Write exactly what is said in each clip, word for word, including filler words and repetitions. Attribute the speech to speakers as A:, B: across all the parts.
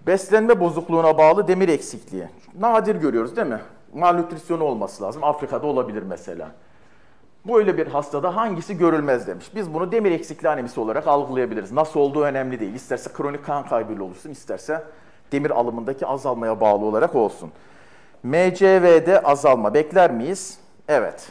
A: Beslenme bozukluğuna bağlı demir eksikliği. Nadir görüyoruz değil mi? Malnütrisyonu olması lazım. Afrika'da olabilir mesela. Böyle bir hastada hangisi görülmez demiş. Biz bunu demir eksikliği anemisi olarak algılayabiliriz. Nasıl olduğu önemli değil. İsterse kronik kan kaybıyla olursun, isterse demir alımındaki azalmaya bağlı olarak olsun. M C V'de azalma bekler miyiz? Evet.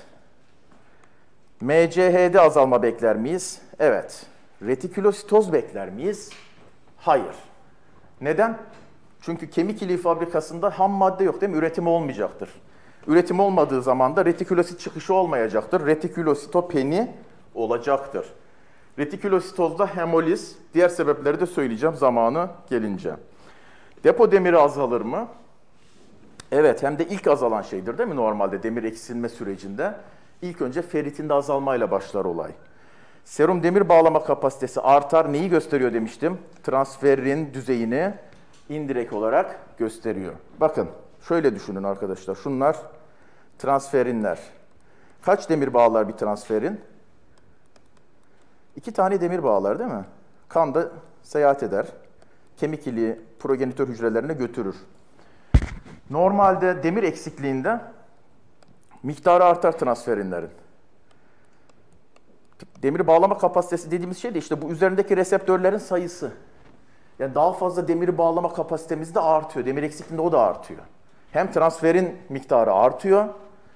A: M C H'de azalma bekler miyiz? Evet. Retikülositoz bekler miyiz? Hayır. Neden? Çünkü kemik iliği fabrikasında ham madde yok değil mi? Üretim olmayacaktır. Üretim olmadığı zaman da retikülosit çıkışı olmayacaktır. Retikülositopeni olacaktır. Retikülositozda hemoliz, diğer sebepleri de söyleyeceğim zamanı gelince. Depo demiri azalır mı? Evet, hem de ilk azalan şeydir değil mi normalde demir eksilme sürecinde? İlk önce feritinde azalmayla başlar olay. Serum demir bağlama kapasitesi artar. Neyi gösteriyor demiştim? Transferin düzeyini indirekt olarak gösteriyor. Bakın şöyle düşünün arkadaşlar. Şunlar transferinler. Kaç demir bağlar bir transferin? İki tane demir bağlar değil mi? Kanda seyahat eder. Kemik iliği progenitör hücrelerine götürür. Normalde demir eksikliğinde miktarı artar transferinlerin. Demir bağlama kapasitesi dediğimiz şey de işte bu üzerindeki reseptörlerin sayısı. Yani daha fazla demiri bağlama kapasitemiz de artıyor. Demir eksikliğinde o da artıyor. Hem transferin miktarı artıyor,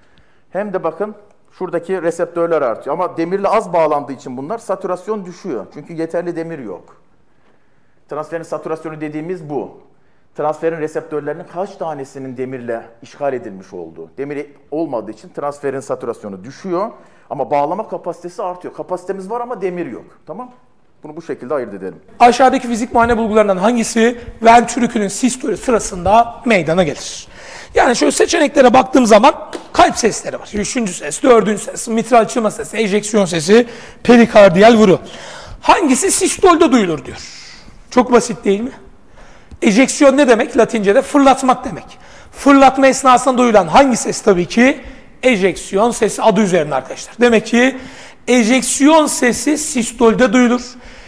A: hem de bakın şuradaki reseptörler artıyor. Ama demirle az bağlandığı için bunlar satürasyon düşüyor. Çünkü yeterli demir yok. Transferin satürasyonu dediğimiz bu. Transferin reseptörlerinin kaç tanesinin demirle işgal edilmiş olduğu. Demir olmadığı için transferin satürasyonu düşüyor ama bağlama kapasitesi artıyor. Kapasitemiz var ama demir yok. Tamam? Bunu bu şekilde ayırt edelim.
B: Aşağıdaki fizik muayene bulgularından hangisi ventrikülün sistoli sırasında meydana gelir? Yani şöyle seçeneklere baktığım zaman kalp sesleri var. Üçüncü ses, dördüncü ses, mitral açılma sesi, ejeksiyon sesi, perikardiyal vuru. Hangisi sistolde duyulur diyor. Çok basit değil mi? Ejeksiyon ne demek? Latince'de fırlatmak demek. Fırlatma esnasında duyulan hangi ses tabii ki? Ejeksiyon sesi adı üzerinde arkadaşlar. Demek ki ejeksiyon sesi sistolde duyulur.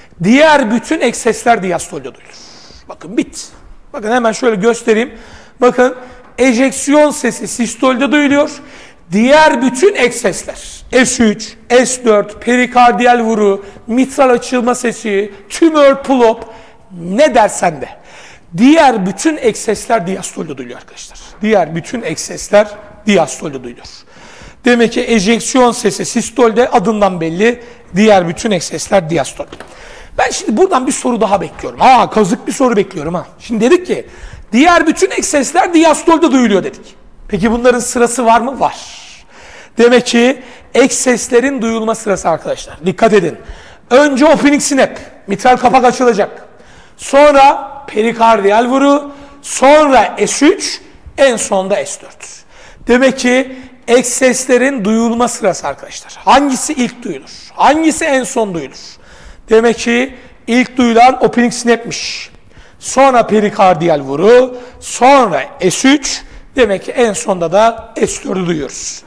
B: Diğer bütün ek sesler diastolde duyulur. Bakın bit. Bakın hemen şöyle göstereyim. Bakın ejeksiyon sesi sistolde duyuluyor. Diğer bütün ek sesler S üç, S dört, perikardiyal vuru, mitral açılma sesi, tümör, plop ne dersen de. Diğer bütün ek sesler diastolde duyuluyor arkadaşlar. Diğer bütün ek sesler diastolde duyuluyor. Demek ki ejeksiyon sesi sistolde adından belli. Diğer bütün ek sesler diastolde. Ben şimdi buradan bir soru daha bekliyorum. Ha kazık bir soru bekliyorum ha. Şimdi dedik ki diğer bütün ek sesler diastolde duyuluyor dedik. Peki bunların sırası var mı? Var. Demek ki ek seslerin duyulma sırası arkadaşlar. Dikkat edin. Önce opening snap. Mitral kapak açılacak. Sonra perikardiyal vuru. Sonra S üç. En sonda S dört. Demek ki ek seslerin duyulma sırası arkadaşlar. Hangisi ilk duyulur? Hangisi en son duyulur? Demek ki ilk duyulan opening snap'miş. Sonra perikardiyal vuru. Sonra S üç. Demek ki en sonda da S dördü duyuyoruz.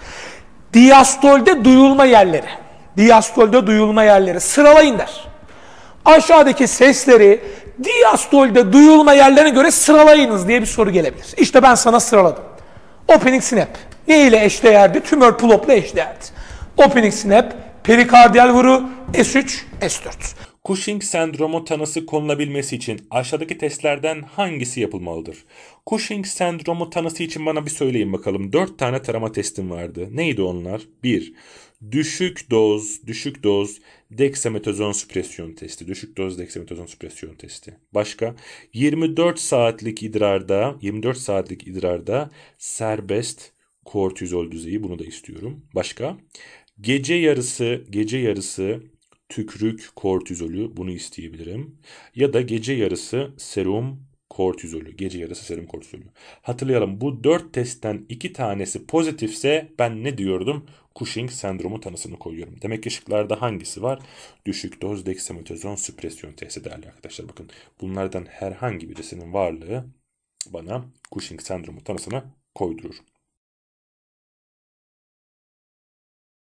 B: Diastolde duyulma yerleri. Diastolde duyulma yerleri sıralayın der. Aşağıdaki sesleri diastolde duyulma yerlerine göre sıralayınız diye bir soru gelebilir. İşte ben sana sıraladım. Opening snap. Ne ile eşdeğerdi? Tümör plopla eşdeğerdi. Opening snap, perikardiyal vuru, S üç, S dört.
C: Cushing sendromu tanısı konulabilmesi için aşağıdaki testlerden hangisi yapılmalıdır? Cushing sendromu tanısı için bana bir söyleyin bakalım. dört tane tarama testim vardı. Neydi onlar? bir. Düşük doz, düşük doz deksametazon süpresyon testi. Düşük doz deksametazon süpresyon testi. Başka? yirmi dört saatlik idrarda, yirmi dört saatlik idrarda serbest kortizol düzeyi, bunu da istiyorum. Başka? Gece yarısı, gece yarısı tükrük kortizolü, bunu isteyebilirim. Ya da gece yarısı serum kortizolü, gece yarısı serum kortizolü. Hatırlayalım, bu dört testten iki tanesi pozitifse ben ne diyordum? Cushing sendromu tanısını koyuyorum. Demek ki şıklarda hangisi var? Düşük doz deksametazon süpresyon testi değerli arkadaşlar. Bakın bunlardan herhangi birisinin varlığı bana Cushing sendromu tanısını koydurur.